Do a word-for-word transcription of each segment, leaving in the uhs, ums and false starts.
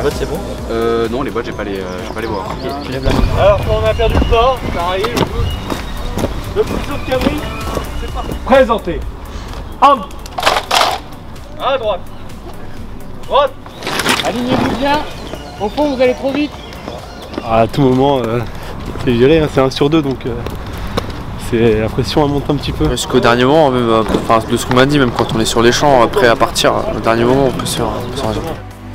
bottes c'est bon? Euh non, les bottes j'ai pas les, euh, j'ai pas les voir. Ok, tu lèves la main. Alors quand on a perdu le corps, ça arrive. Le petit saut de cabri, c'est parti. Présentez. Homme. À droite. Droite. Alignez-vous bien. Au fond, vous allez trop vite. À tout moment, euh, c'est géré, hein, c'est un sur deux, donc euh, c'est la pression elle monte un petit peu. Jusqu'au dernier moment, même, euh, enfin, de ce qu'on m'a dit, même quand on est sur les champs, prêt à partir, au dernier moment, on peut se faire un résultat.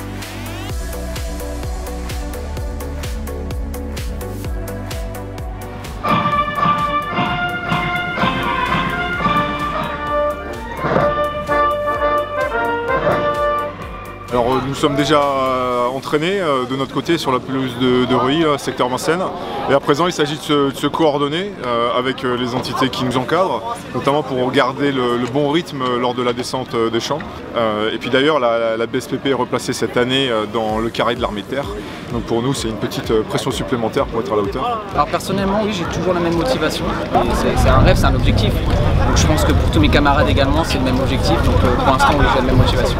Alors nous sommes déjà euh, entraînés euh, de notre côté sur la pelouse de, de Reuilly, là, secteur Vincennes. Et à présent il s'agit de se, de se coordonner euh, avec euh, les entités qui nous encadrent, notamment pour garder le, le bon rythme lors de la descente euh, des champs. Euh, et puis d'ailleurs la, la B S P P est replacée cette année euh, dans le carré de l'armée de terre. Donc pour nous c'est une petite euh, pression supplémentaire pour être à la hauteur. Alors personnellement oui, j'ai toujours la même motivation. C'est un rêve, c'est un objectif. Donc je pense que pour tous mes camarades également c'est le même objectif. Donc euh, pour l'instant oui, j'ai la même motivation.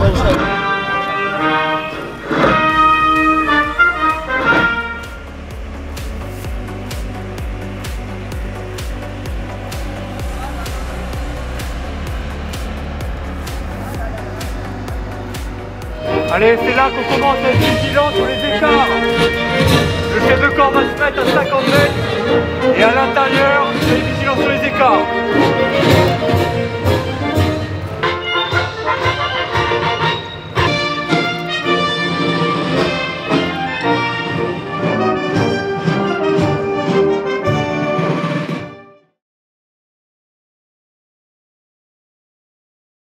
Allez, c'est là qu'on commence à être vigilant sur les écarts. Le chef de corps va se mettre à cinquante mètres et à l'intérieur, soyez vigilant sur les écarts.